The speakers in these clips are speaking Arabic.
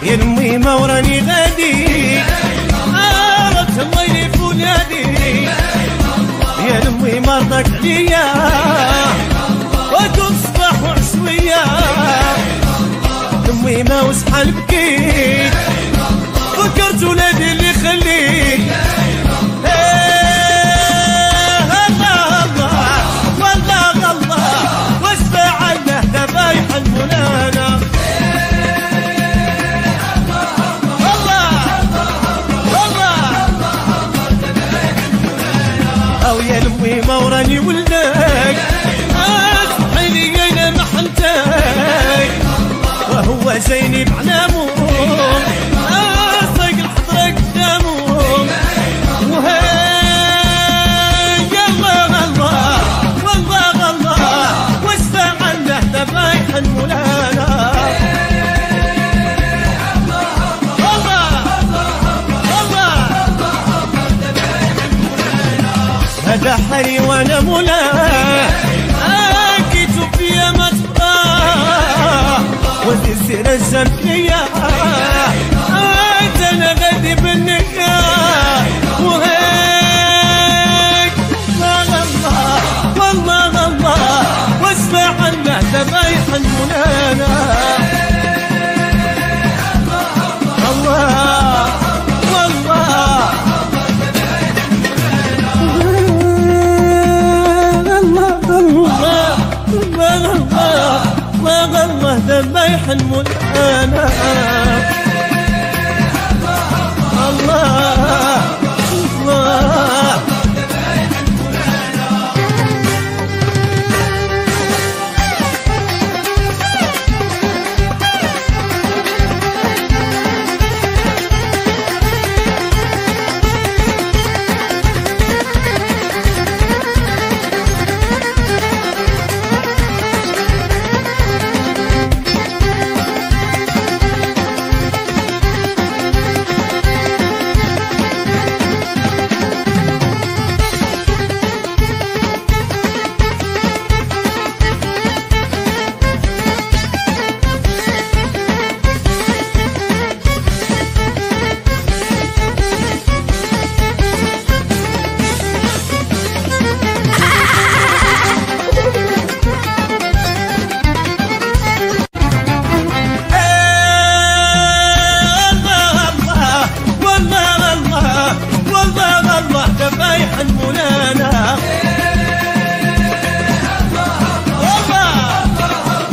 يا الميمة وراني غادي عرفت الله يلف نادي يا الميمة رضاك عليا وكل صباح وعشوية الميمة وشحال بكيت فكرت ولادي اللي خليت يا الميمة وراني ولدك اسمحي لي انا محنتك وهو زيني بعلامهم صايق الحضرة قدامهم وهاي الله الله والله الله واشفع عنه ذبايح المولانا هذا حري وانا مولاه اكيد فيا ما تبقاه ودي سير الجمعية انا غادي بالنكاه وهيك الله والله الله واسمع عنه ذبايح المولانا الله والله الله ذبايح المولانا الله الله ذبايح المولانا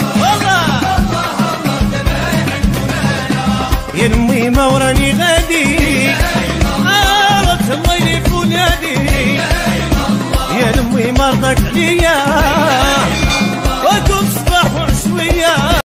يا الميمة وراني غادي